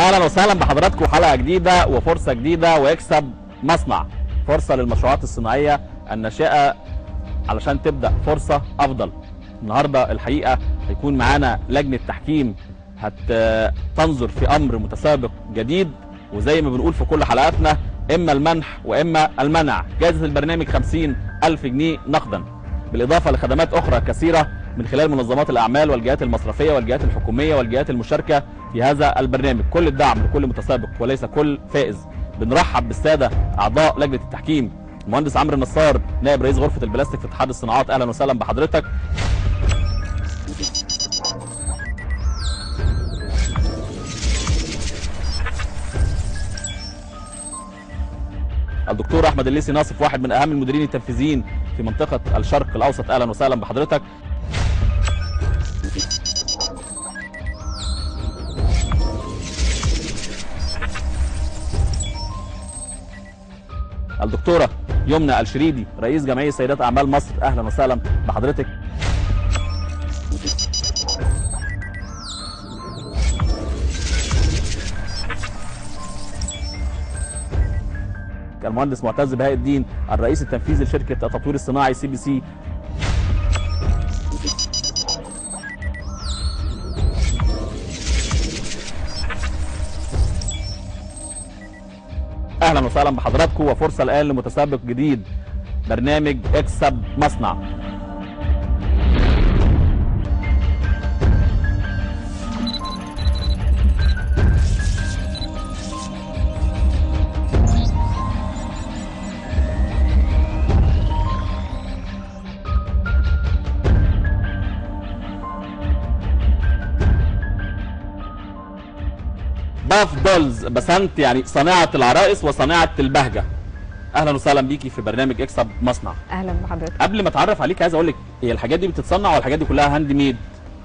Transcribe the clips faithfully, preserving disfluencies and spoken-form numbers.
اهلا وسهلا بحضراتكم، حلقه جديده وفرصه جديده ويكسب مصنع. فرصه للمشروعات الصناعيه الناشئه علشان تبدا فرصه افضل. النهارده الحقيقه هيكون معانا لجنه تحكيم هتنظر في امر متسابق جديد، وزي ما بنقول في كل حلقاتنا اما المنح واما المنع. جائزه البرنامج خمسين ألف جنيه نقدا، بالاضافه لخدمات اخرى كثيره من خلال منظمات الاعمال والجهات المصرفيه والجهات الحكوميه والجهات المشاركه في هذا البرنامج. كل الدعم لكل متسابق وليس كل فائز. بنرحب بالساده اعضاء لجنه التحكيم. المهندس عمرو النصار نائب رئيس غرفه البلاستيك في اتحاد الصناعات، اهلا وسهلا بحضرتك. الدكتور احمد الليثي ناصف، واحد من اهم المديرين التنفيذيين في منطقه الشرق الاوسط، اهلا وسهلا بحضرتك. الدكتوره يمنى الشريدي رئيس جمعيه سيدات اعمال مصر، اهلا وسهلا بحضرتك. المهندس معتز بهاء الدين الرئيس التنفيذي لشركه التطوير الصناعي سي بي سي. اهلا وسهلا بحضراتكم، وفرصه الان لمتسابق جديد برنامج اكسب مصنع. باف دولز بسنت، يعني صناعه العرائس وصناعه البهجه. اهلا وسهلا بيكي في برنامج اكسب مصنع. اهلا بحضرتك. قبل ما اتعرف عليك عايز اقول لك، هي الحاجات دي بتتصنع ولا الحاجات دي كلها هاند ميد؟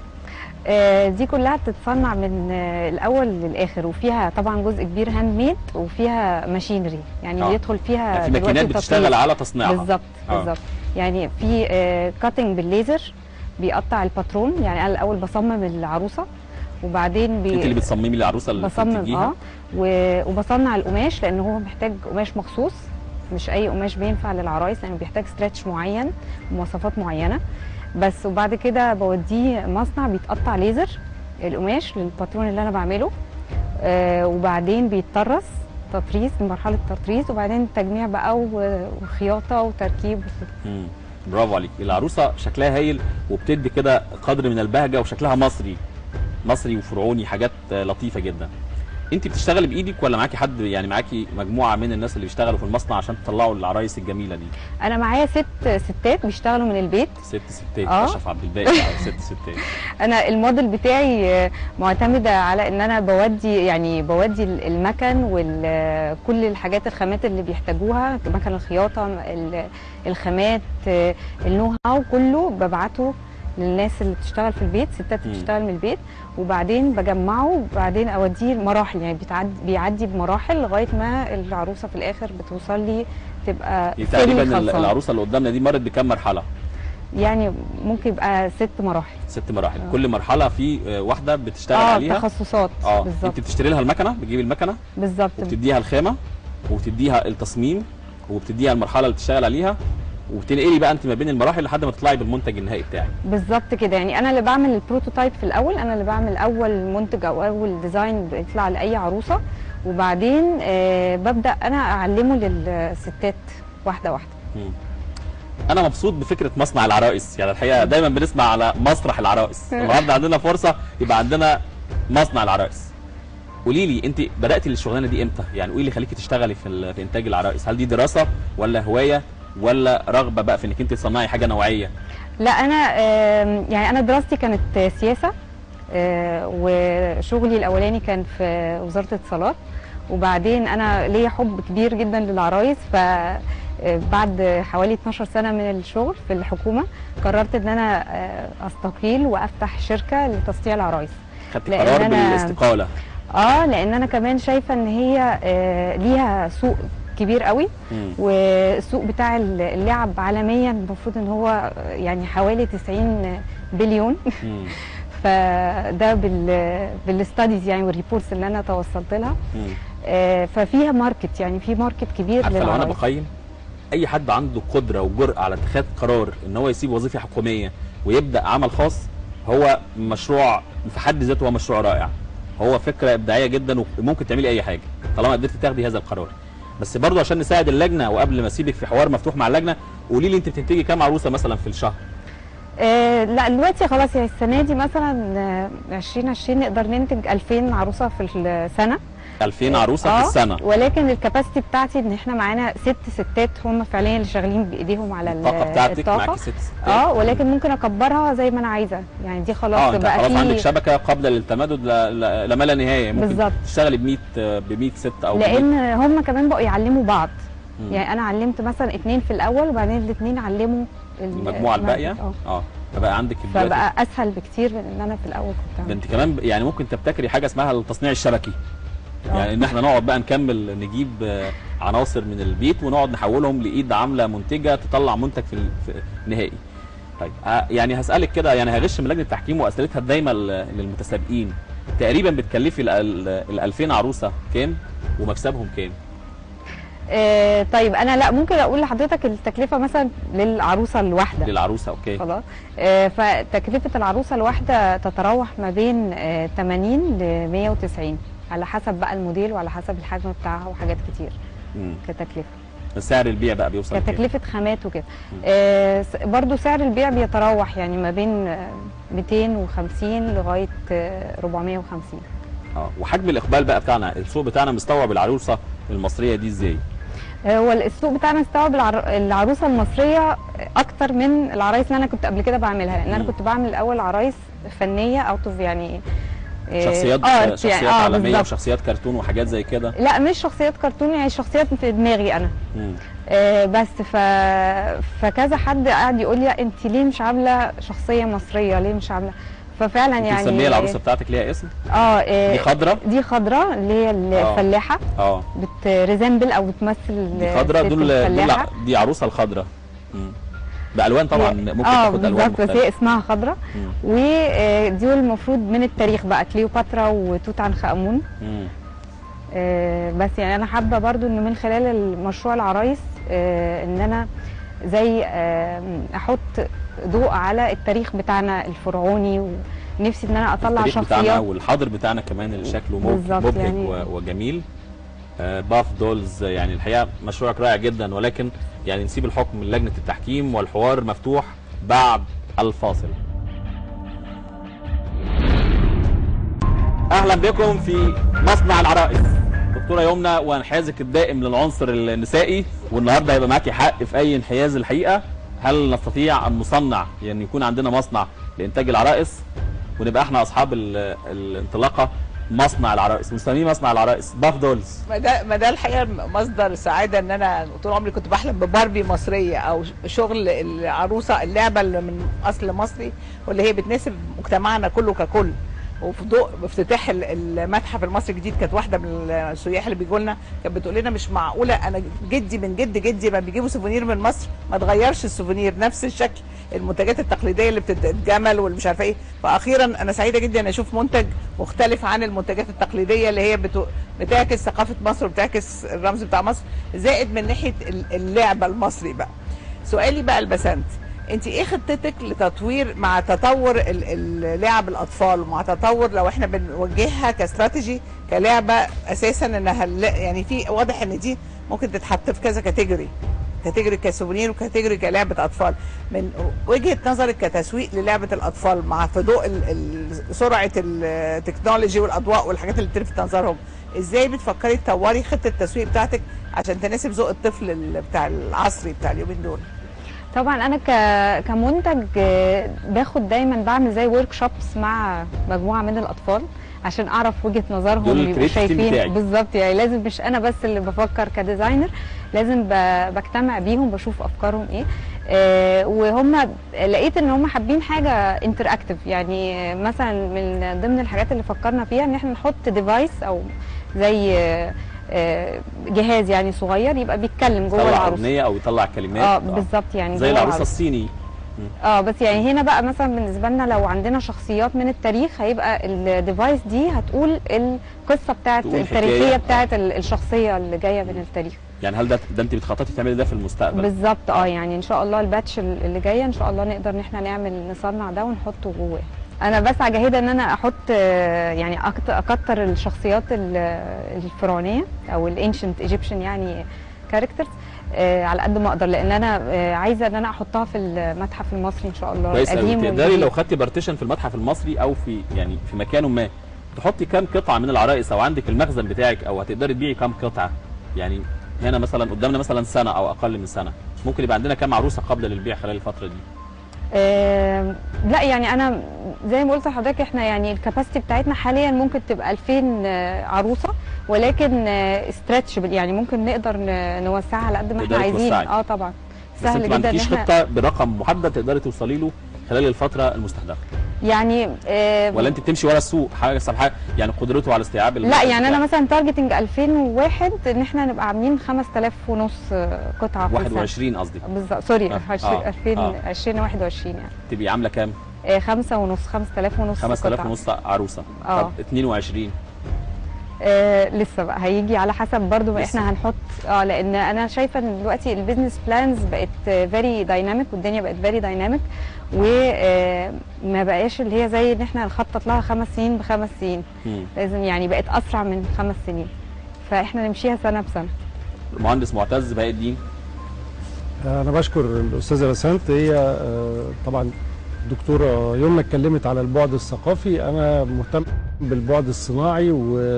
آه دي كلها بتتصنع من آه الاول للاخر، وفيها طبعا جزء كبير هاند ميد وفيها ماشينري، يعني آه. بيدخل فيها يعني في ماكينات بتشتغل على تصنيعها. بالظبط آه. بالظبط. يعني في آه كاتنج بالليزر بيقطع الباترون، يعني انا الاول بصمم العروسه وبعدين بي... انت اللي بتصممي العروسه اللي بصمم اه و... وبصنع القماش، لان هو محتاج قماش مخصوص، مش اي قماش بينفع للعرايس، لانه يعني بيحتاج ستريتش معين ومواصفات معينه بس. وبعد كده بوديه مصنع بيتقطع ليزر القماش للباترون اللي انا بعمله، آه وبعدين بيتطرز تطريز، مرحله تطريز، وبعدين تجميع بقى وخياطه وتركيب. امم برافو عليك. العروسه شكلها هايل وبتدي كده قدر من البهجه، وشكلها مصري مصري وفرعوني، حاجات لطيفه جدا. انت بتشتغلي بايدك ولا معاكي حد، يعني معاكي مجموعه من الناس اللي بيشتغلوا في المصنع عشان تطلعوا العرايس الجميله دي؟ انا معايا ست ستات بيشتغلوا من البيت. ست ستات آه. اشرف عبد الباقي ست ستات. انا الموديل بتاعي معتمده على ان انا بودي يعني بودي المكن وكل الحاجات الخامات اللي بيحتاجوها، مكن الخياطه، الخامات، النو هاو، كله ببعته للناس اللي بتشتغل في البيت، ستات بتشتغل من البيت، وبعدين بجمعه وبعدين اوديه مراحل، يعني بيتعدي بيعدي بمراحل لغايه ما العروسه في الاخر بتوصل لي تبقى تقريبا. العروسه اللي قدامنا دي مرت بكام مرحله؟ يعني ممكن يبقى ست مراحل. ست مراحل آه. كل مرحله في واحده بتشتغل آه عليها تخصصات. اه بالظبط. انت بتشتري لها المكنه، بتجيبي المكنه بالظبط، وبتديها الخامه وبتديها التصميم وبتديها المرحله اللي بتشتغل عليها، وبتنقلي بقى انت ما بين المراحل لحد ما تطلعي بالمنتج النهائي بتاعك. بالظبط كده، يعني انا اللي بعمل البروتوتايب في الاول، انا اللي بعمل اول منتج او اول ديزاين بيطلع لاي عروسه، وبعدين آه ببدا انا اعلمه للستات واحده واحده. مم. انا مبسوط بفكره مصنع العرائس، يعني الحقيقه دايما بنسمع على مسرح العرائس، النهارده عندنا فرصه يبقى عندنا مصنع العرائس. قولي لي انت بداتي الشغلانه دي امتى؟ يعني قولي لي خليكي تشتغلي في, في انتاج العرائس، هل دي دراسه ولا هوايه ولا رغبه بقى في انك انت تصنعي حاجه نوعيه؟ لا انا يعني انا دراستي كانت سياسه، وشغلي الاولاني كان في وزاره الاتصالات، وبعدين انا ليا حب كبير جدا للعرايس، فبعد حوالي اتناشر سنه من الشغل في الحكومه قررت ان انا استقيل وافتح شركه لتصنيع العرايس. خدتي قرار بالاستقاله؟ اه لان انا كمان شايفه ان هي ليها سوق كبير قوي، مم. والسوق بتاع اللعب عالميا المفروض ان هو يعني حوالي تسعين بليون فده بال بالستاديز يعني والريبورتس اللي انا توصلت لها. آه ففيها ماركت، يعني في ماركت كبير. عارفه لو انا بقيم اي حد عنده قدره وجرأه على اتخاذ قرار ان هو يسيب وظيفه حكوميه ويبدا عمل خاص، هو مشروع في حد ذاته، هو مشروع رائع، هو فكره ابداعيه جدا وممكن تعملي اي حاجه طالما قدرتي تاخدي هذا القرار. بس برضه عشان نساعد اللجنه، وقبل ما اسيبك في حوار مفتوح مع اللجنه، قولي لي انت بتنتجي كام عروسه مثلا في الشهر؟ آه لا دلوقتي خلاص، يعني السنه دي مثلا آه ألفين وعشرين نقدر ننتج ألفين عروسه في السنه. ألفين عروسه آه في السنه، ولكن الكباسيتي بتاعتي ان احنا معانا ست ستات هم فعليا اللي شغالين بايديهم على الطاقه بتاعتك. الطاقة. معاكي ست ستات. اه ولكن ممكن اكبرها زي ما انا عايزه، يعني دي خلاص اه بقى خلاص في عندك شبكه قابله للتمدد لما لا نهايه، ممكن بالظبط تشتغلي ب مية ب مية ست او لان هم كمان بقوا يعلموا بعض. مم. يعني انا علمت مثلا اتنين في الاول، وبعدين الاثنين علموا المجموعه الباقيه. اه اه فبقى عندك فبقى اسهل بكتير من ان انا في الاول كنت ده. انت كمان يعني ممكن تبتكري حاجه اسمها التصنيع الشبكي. أوه. يعني ان احنا نقعد بقى نكمل نجيب عناصر من البيت ونقعد نحولهم لايد عامله منتجه تطلع منتج في النهائي. طيب يعني هسالك كده، يعني هغش من لجنه التحكيم واسئلتها دايما للمتسابقين، تقريبا بتكلفي ال ألفين عروسه كام ومكسبهم كام؟ آه طيب انا لا ممكن اقول لحضرتك التكلفه مثلا للعروسه الواحده. للعروسه اوكي خلاص. آه فتكلفه العروسه الواحده تتراوح ما بين آه ثمانين ل مية وتسعين على حسب بقى الموديل وعلى حسب الحجم بتاعها وحاجات كتير. مم. كتكلفه. سعر البيع بقى بيوصل كتكلفه خامات وكده. آه برضو سعر البيع بيتراوح يعني ما بين ميتين وخمسين لغايه أربعمية وخمسين. اه وحجم الاقبال بقى بتاعنا، السوق بتاعنا مستوعب العروسه المصريه دي ازاي؟ هو السوق بتاعنا استوعب العروسه المصريه اكتر من العرايس اللي انا كنت قبل كده بعملها، لان انا كنت بعمل الاول عرايس فنيه اوت اوف يعني شخصيات آه شخصيات يعني عالميه بالزبط. وشخصيات كرتون وحاجات زي كده. لا مش شخصيات كرتون، يعني شخصيات في دماغي انا. آه بس ف... فكذا حد قاعد يقول لي انت ليه مش عامله شخصيه مصريه، ليه مش عامله، ففعلا يعني مسميه العروسه بتاعتك ليها اسم؟ اه دي خضراء؟ دي خضراء اللي هي الفلاحه. اه بتريزمبل او بتمثل دي خضراء، دول دول دي عروسه الخضراء بالوان طبعا، ممكن آه تاخد الوان مختلفه. بس هي اسمها خضراء. ودي المفروض من التاريخ بقى كليوباترا وتوت عنخ امون. آه بس يعني انا حابه برضو ان من خلال المشروع العرايس آه ان انا زي آه احط ضوء على التاريخ بتاعنا الفرعوني، ونفسي ان انا اطلع شخصيات بتاعنا والحاضر بتاعنا كمان اللي شكله مبهج يعني وجميل. آه باف دولز، يعني الحقيقه مشروعك رائع جدا، ولكن يعني نسيب الحكم للجنه التحكيم والحوار مفتوح بعد الفاصل. اهلا بكم في مصنع العرائس. دكتوره يمنى وانحيازك الدائم للعنصر النسائي، والنهارده هيبقى معاكي حق في اي انحياز الحقيقه. هل نستطيع ان نصنع، يعني يكون عندنا مصنع لانتاج العرائس ونبقى احنا اصحاب الانطلاقه مصنع العرائس، مسميه مصنع العرائس باف دولز؟ ما ده ما ده الحقيقه مصدر سعاده، ان انا طول عمري كنت بحلم بباربي مصريه، او شغل العروسه، اللعبه اللي من اصل مصري واللي هي بتناسب مجتمعنا كله ككل. وفي ضوء افتتاح المتحف المصري الجديد، كانت واحده من السياح اللي بيجوا لنا كانت بتقول لنا مش معقوله انا جدي من جد جدي ما بيجيبوا سوفونير من مصر ما تغيرش السوفونير نفس الشكل، المنتجات التقليديه اللي بتتجمل واللي مش عارفه ايه. فاخيرا انا سعيده جدا ان اشوف منتج مختلف عن المنتجات التقليديه اللي هي بتعكس ثقافه مصر وبتعكس الرمز بتاع مصر، زائد من ناحيه اللعبه المصري. بقى سؤالي بقى البسنت، انت ايه خطتك لتطوير مع تطور لعب الاطفال، ومع تطور لو احنا بنوجهها كاستراتيجي كلعبه اساسا انها يعني في واضح ان دي ممكن تتحط في كذا كاتيجوري، كاتيجوري كسوفونير وكاتيجوري كلعبه اطفال، من وجهه نظرك كتسويق للعبه الاطفال مع في ضوء سرعه التكنولوجي والاضواء والحاجات اللي بتلفت نظرهم، ازاي بتفكري تطوري خطه التسويق بتاعتك عشان تناسب ذوق الطفل بتاع العصري بتاع اليومين دول؟ طبعا انا كمنتج باخد دايما بعمل زي ورك شوبس مع مجموعه من الاطفال عشان اعرف وجهه نظرهم، يبقوا شايفين بالظبط. يعني لازم مش انا بس اللي بفكر كديزاينر، لازم بجتمع بيهم بشوف افكارهم ايه. آه وهم لقيت ان هم حابين حاجه انتر اكتف، يعني مثلا من ضمن الحاجات اللي فكرنا فيها ان احنا نحط ديفايس او زي آه جهاز يعني صغير يبقى بيتكلم جوه العروسه، يطلع اغنيه او يطلع كلمات. اه بالظبط، يعني زي العروسه الصيني. اه بس يعني هنا بقى مثلا بالنسبه لنا لو عندنا شخصيات من التاريخ هيبقى الديفايس دي هتقول القصه بتاعت تقول التاريخيه حكاية. بتاعت ال- الشخصيه اللي جايه من التاريخ. يعني هل ده ده انت بتخططي تعملي ده في المستقبل؟ بالظبط اه يعني ان شاء الله الباتش اللي جايه ان شاء الله نقدر ان احنا نعمل نصنع ده ونحطه جواه. انا بسعى جاهده ان انا احط آه، يعني أكت- اكتر الشخصيات ال- الفرعونيه او الانشنت ايجيبشن يعني كاركترز على قد ما اقدر، لان انا آه، عايزه ان انا احطها في المتحف المصري ان شاء الله كويس قوي. القديم تقدري والجديد. لو خدتي بارتيشن في المتحف المصري او في يعني في مكان ما تحطي كام قطعه من العرائس، او عندك المخزن بتاعك، او هتقدري تبيعي كام قطعه؟ يعني هنا مثلا قدامنا مثلا سنه او اقل من سنه، ممكن يبقى عندنا كام عروسه قابله للبيع خلال الفتره دي؟ آه لا يعني انا زي ما قلت لحضرتك احنا يعني الكاباسيتي بتاعتنا حاليا ممكن تبقى ألفين آه، عروسه، ولكن ستريتشبل يعني ممكن نقدر ن- نوسعها على قد ما احنا تقدري عايزين. توسعي. اه طبعا بس انت سهل ما جدا ان عندكيش احنا خطه برقم محدد تقدري توصلي له خلال الفتره المستهدفه، يعني آه ولا انت بتمشي ورا السوق حاجه حاجه يعني قدرته على استيعاب لا المنتج يعني انا بتاعك؟ مثلا تارجتنج ألفين وواحد ان احنا نبقى عاملين خمسة آلاف ونص آه، قطعه في واحد السنة. وعشرين قصدي، بالظبط سوري آه، عشرين- آه، ألفين آه. ألفين وواحد وعشرين يعني تبقي عامله كام؟ آه، خمسة ونص خمسة آلاف ونص خمسة آلاف قطعة. ونص عروسه. آه. طب اتنين وعشرين آه لسه بقى هيجي على حسب برضو ما لسه. احنا هنحط اه لان انا شايفه ان دلوقتي البيزنس بلانز بقت فيري دايناميك والدنيا بقت فيري دايناميك، وما بقاش اللي هي زي ان احنا نخطط لها خمس سنين بخمس سنين، مم. لازم يعني بقت اسرع من خمس سنين فاحنا نمشيها سنه بسنه. المهندس معتز بهاء الدين. أنا بشكر الأستاذة بسنت، هي آه، طبعا الدكتورة يمنى اتكلمت على البعد الثقافي، أنا مهتم بالبعد الصناعي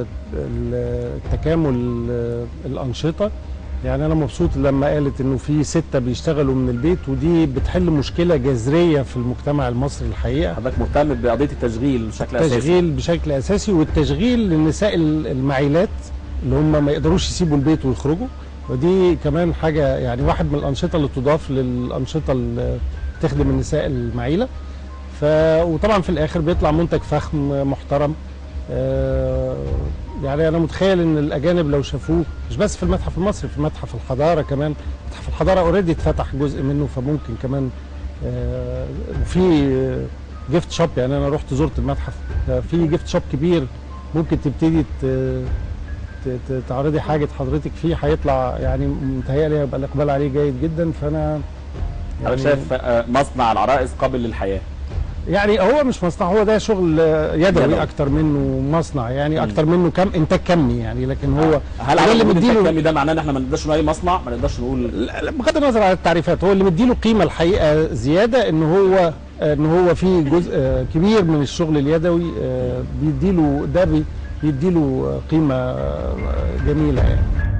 والتكامل آه، الأنشطة. يعني أنا مبسوط لما قالت إنه في ستة بيشتغلوا من البيت، ودي بتحل مشكلة جذرية في المجتمع المصري الحقيقة. حضرتك مهتم بقضيه التشغيل بشكل اساسي؟ التشغيل بشكل أساسي، والتشغيل للنساء المعيلات اللي هم ما يقدروش يسيبوا البيت ويخرجوا، ودي كمان حاجة يعني واحد من الأنشطة اللي تضاف للأنشطة اللي تخدم النساء المعيلة. ف وطبعا في الآخر بيطلع منتج فخم محترم. آه يعني أنا متخيل إن الأجانب لو شافوه مش بس في المتحف المصري، في متحف الحضارة كمان. متحف الحضارة أوريدي اتفتح جزء منه، فممكن كمان آه وفي جيفت شوب. يعني أنا رحت زرت المتحف، في جيفت شوب كبير ممكن تبتدي ت- ت- تعرضي حاجه حضرتك فيه، هيطلع يعني متهيألي هيبقى الاقبال عليه جيد جدا. فانا انا شايف آه، مصنع العرائس قابل للحياه. يعني هو مش مصنع، هو ده شغل آه، يدوي يدوي. اكتر منه مصنع، يعني مم. اكتر منه كم انتاج كمي يعني. لكن هو هل هو على اللي وجود مديله التكامل ده معناه ان احنا ما نقدرش نقول مصنع، ما نقدرش نقول لا- لا، بغض النظر عن التعريفات، هو اللي مديله قيمه الحقيقه زياده، ان هو ان هو في جزء آه، كبير من الشغل اليدوي آه، بيديله ده بي- بيديله آه، قيمه آه، جميله يعني.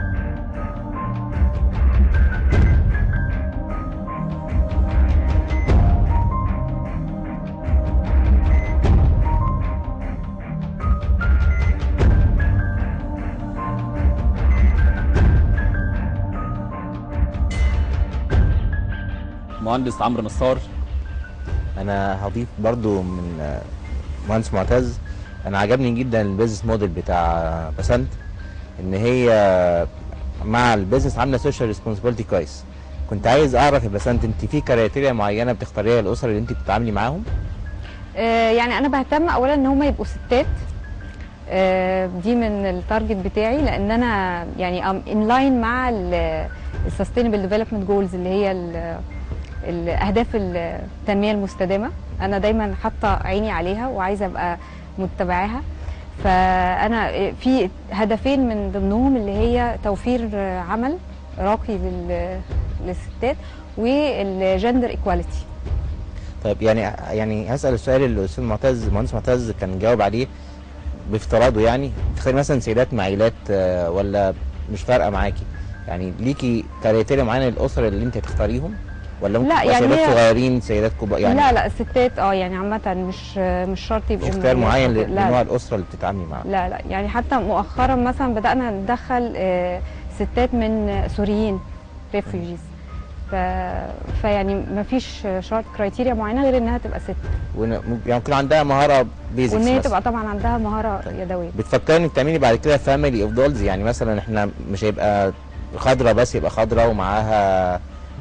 مهندس عمرو نصار. انا هضيف برضو من آه، مهندس معتز. انا عجبني جدا البيزنس موديل بتاع بسنت، ان هي مع البيزنس عامله سوشيال ريسبونسبيلتي كويس. كنت عايز اعرف يا بسنت، انت في كرايتيريا معينه بتختاريها للاسر اللي انت بتتعاملي معاهم؟ آه، يعني انا بهتم اولا ان هم يبقوا ستات، آه، دي من التارجت بتاعي، لان انا يعني ام ان لاين مع السستينبل ديفلوبمنت جولز اللي هي ال- الاهداف التنميه المستدامه. انا دايما حاطه عيني عليها وعايزه ابقى متبعاها. فانا في هدفين من ضمنهم اللي هي توفير عمل راقي لل- للستات والجندر ايكواليتي. طيب يعني يعني هسال السؤال اللي الاستاذ معتز المهندس معتز كان جاوب عليه بافتراضه. يعني تختاري مثلا سيدات معيلات آه، ولا مش فارقه معاكي؟ يعني ليكي كرايتيريا معينه للاسر اللي انت هتختاريهم، ولا ممكن لا، تبقى يعني سيدات هي- صغيرين سيدات كبار يعني؟ لا لا الستات اه يعني عامه مش مش شرط يبقوا مش اختيار من- معين لا لنوع لا, الاسره اللي بتتعاملي معاها؟ لا لا يعني حتى مؤخرا مثلا بدانا ندخل آه، ستات من سوريين ريفوجيز. ف... فيعني ما فيش شرط كرايتيريا معينه غير انها تبقى ست، وإن- يعني يكون عندها مهاره بيزكس وان هي مثلا. تبقى طبعا عندها مهاره طيب. يدويه. بتفكري انك تعملي بعد كده فاميلي اوف دولز؟ يعني مثلا احنا مش هيبقى خضرة بس، يبقى خضرة ومعاها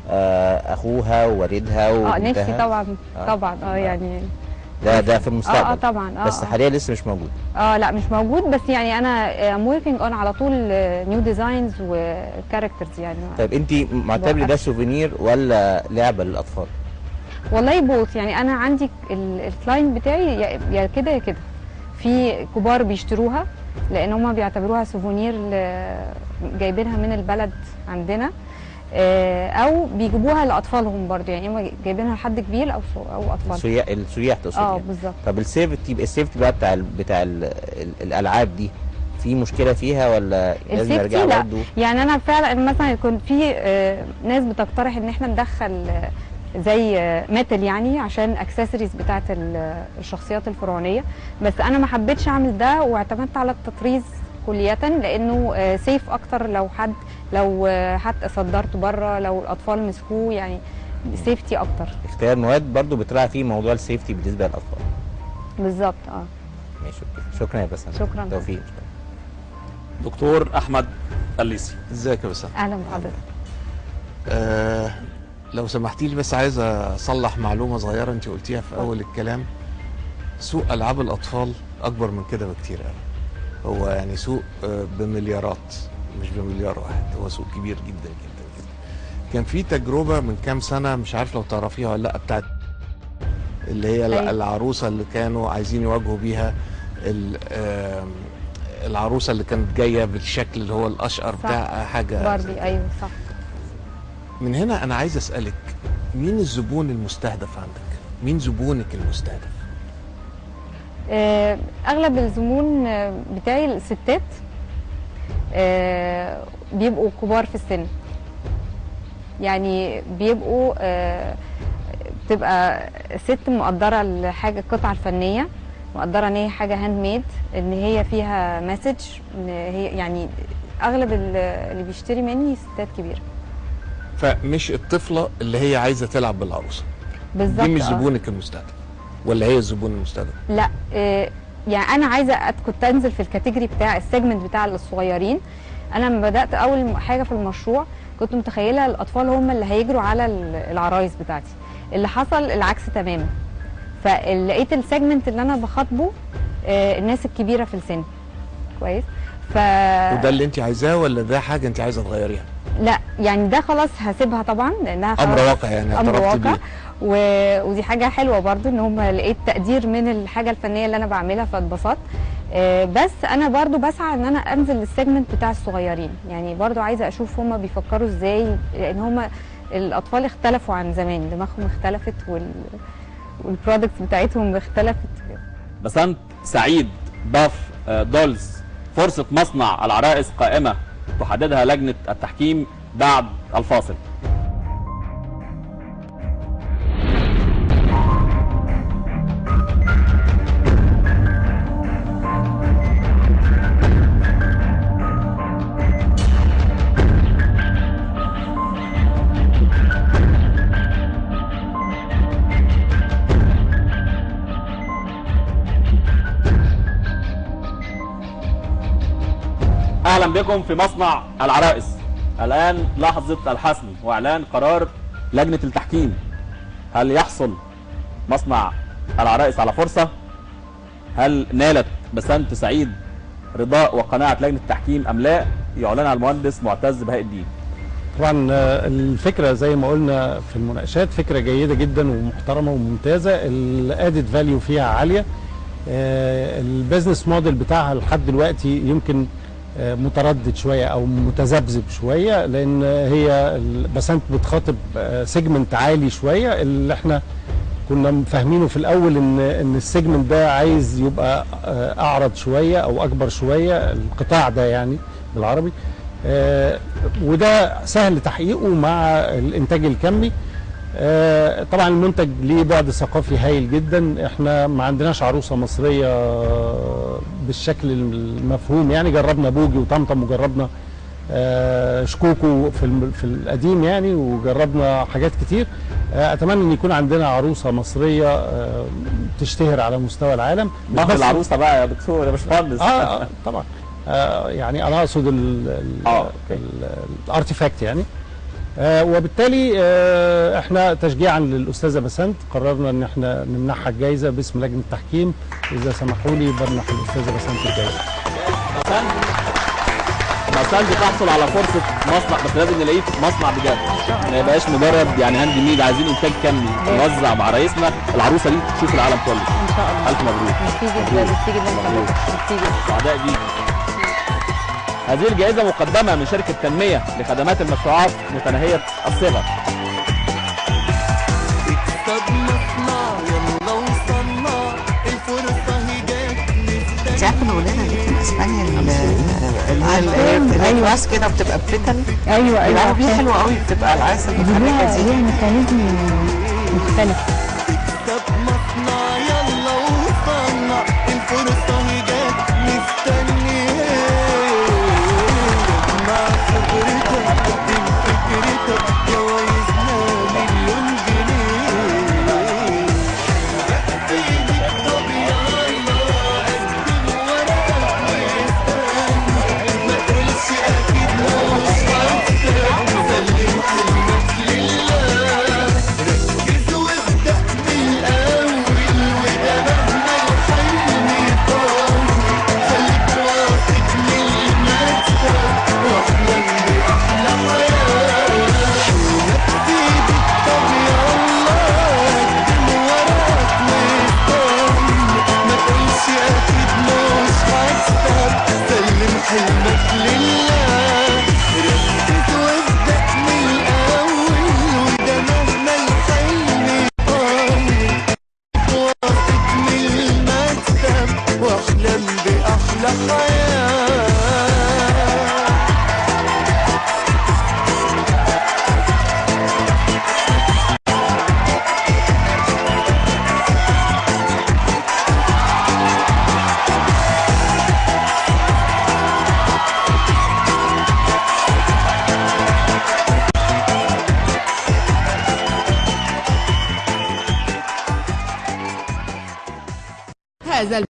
آه، اخوها ووالدها اه وبنتها. نفسي طبعا. آه. طبعا اه يعني ده ده في المستقبل. اه اه طبعا اه بس آه. حاليا لسه مش موجود. اه لا مش موجود، بس يعني انا ام وركينج اون على طول نيو ديزاينز وكاركترز يعني. طيب انت معتبره ده سوفينير ولا لعبه للاطفال؟ والله بوث، يعني انا عندي الكلاينت بتاعي يا- يا كده يا كده. في كبار بيشتروها لان هم بيعتبروها سوفونير ل- جايبينها من البلد عندنا، آه، او بيجيبوها لاطفالهم برضو، يعني اما جايبينها لحد كبير او صو- او اطفال. السياح السياح تقصد اه يعني. بالظبط. طب السيفتي السيفتي بقى بتاع ال بتاع ال ال الالعاب دي في مشكله فيها ولا لازم السيفتي نرجع لا، برضه؟ يعني انا فعلا مثلا يكون في آه، ناس بتقترح ان احنا ندخل آه، زي ميتال يعني عشان اكسسوارز بتاعت ال- الشخصيات الفرعونيه، بس انا ما حبيتش اعمل ده واعتمدت على التطريز كلية لانه آه، سيف اكتر لو حد لو آه، حد صدرته بره، لو الاطفال مسكوه يعني سيفتي اكتر. اختيار مواد برضه بتراعي فيه موضوع السيفتي بالنسبه للاطفال. بالظبط اه. ماشي اوكي، شكرا يا بسام. شكراً. توفيق. دكتور احمد الليثي. ازيك يا بسام؟ اهلا بحضرتك. آه لو سمحتي لي بس عايز اصلح معلومه صغيره انت قلتيها في اول الكلام. سوق العاب الاطفال اكبر من كده بكتير قوي. هو يعني سوق آه بمليارات، مش بمليار واحد، هو سوق كبير جدا جدا جدا. كان في تجربه من كام سنه مش عارف لو تعرفيها ولا لا، بتاعت اللي هي أيوة. العروسه اللي كانوا عايزين يواجهوا بيها ال- آه، العروسه اللي كانت جايه بالشكل اللي هو الاشقر صح. بتاع حاجه. باربي ايوه صح. من هنا انا عايز اسالك، مين الزبون المستهدف عندك؟ مين زبونك المستهدف؟ آه، اغلب الزبون آه، بتاعي الستات، آه، بيبقوا كبار في السن، يعني بيبقوا آه، بتبقى ست مقدره الحاجه القطعه الفنيه، مقدره ان هي حاجه هاند ميد، ان هي فيها مسج، ان هي يعني اغلب ال- اللي بيشتري مني ستات كبيره. فمش الطفله اللي هي عايزه تلعب بالعروسه بالظبط. دي مش آه. زبونك المستهدف، ولا هي الزبون المستهدف؟ لا آه، يعني انا عايزه أت- كنت انزل في الكاتيجوري بتاع السيجمنت بتاع الصغيرين. انا لما بدات اول حاجه في المشروع كنت متخيله الاطفال هم اللي هيجروا على ال- العرايس بتاعتي، اللي حصل العكس تماما. فلقيت السيجمنت اللي انا بخاطبه آه، الناس الكبيره في السن. كويس. ف وده اللي انت عايزاه ولا ده حاجه انت عايزه تغيريها؟ لا يعني ده خلاص هسيبها طبعا لانها خلاص امر واقع يعني امر اعترفتي واقع بيه. و... ودي حاجه حلوه برضو ان هم لقيت تقدير من الحاجه الفنيه اللي انا بعملها فاتبسطت. آه، بس انا برضو بسعى ان انا انزل للسيجمنت بتاع الصغيرين، يعني برضو عايزه اشوف هم بيفكروا ازاي، لان هم الاطفال اختلفوا عن زمان، دماغهم اختلفت وال والبرودكتس بتاعتهم اختلفت. بسنت سعيد ضاف آه، دولز فرصة مصنع العرائس قائمة تحددها لجنة التحكيم بعد الفاصل. اهلا بكم في مصنع العرائس. الان لحظه الحسم واعلان قرار لجنه التحكيم. هل يحصل مصنع العرائس على فرصه؟ هل نالت بسنت سعيد رضاء وقناعه لجنه التحكيم ام لا؟ يعلنها المهندس معتز بهاء الدين. طبعا آه، الفكره زي ما قلنا في المناقشات فكره جيده جدا ومحترمه وممتازه، الادد فاليو فيها عاليه. آه، البيزنس موديل بتاعها لحد دلوقتي يمكن آه، متردد شويه او متذبذب شويه، لان هي ال- بسنت بتخاطب سيجمنت عالي شويه، اللي احنا كنا فاهمينه في الاول ان ان السيجمنت ده عايز يبقى آه، اعرض شويه او اكبر شويه، القطاع ده يعني بالعربي. آه، وده سهل تحقيقه مع الانتاج الكمي. آه، طبعا المنتج ليه بعد ثقافي هايل جدا، احنا ما عندناش عروسه مصريه بالشكل المفهوم، يعني جربنا بوجي وطمطم وجربنا آه، شكوكو في الم- في القديم يعني، وجربنا حاجات كتير. آه، اتمنى ان يكون عندنا عروسه مصريه آه، تشتهر على مستوى العالم. مش مهر بس- العروسه بقى يا دكتور يا باشمهندس. اه آه، طبعا. آه يعني انا اقصد ال- ال- آه، أوكي. ال- الارتيفاكت يعني. آه وبالتالي آه احنا تشجيعا للاستاذه بسنت قررنا ان احنا نمنحها الجائزه باسم لجنه التحكيم. اذا سمحوا لي بمنح الاستاذه بسنت الجائزه. بسنت تحصل على فرصه مصنع، بس لازم نلاقيه في مصنع بجد، ما يبقاش مجرد يعني هاند ميد. عايزين انتاج كامل نوزع مع رئيسنا، العروسه دي تشوف العالم كله ان شاء الله. الف مبروك. ميرسي جدا، ميرسي جدا لحضرتك، ميرسي جدا. سعداء بيك. هذه الجائزة مقدمة من شركة تنمية لخدمات المشروعات متناهية الصغر. انت عارفه الاغنيه دي في اسبانيا اللي هي الراس كده بتبقى بريتن. ايوه ايوه العربيه حلوه قوي، بتبقى العسل المتحركه دي ليها ميكانيزم مختلف. هذا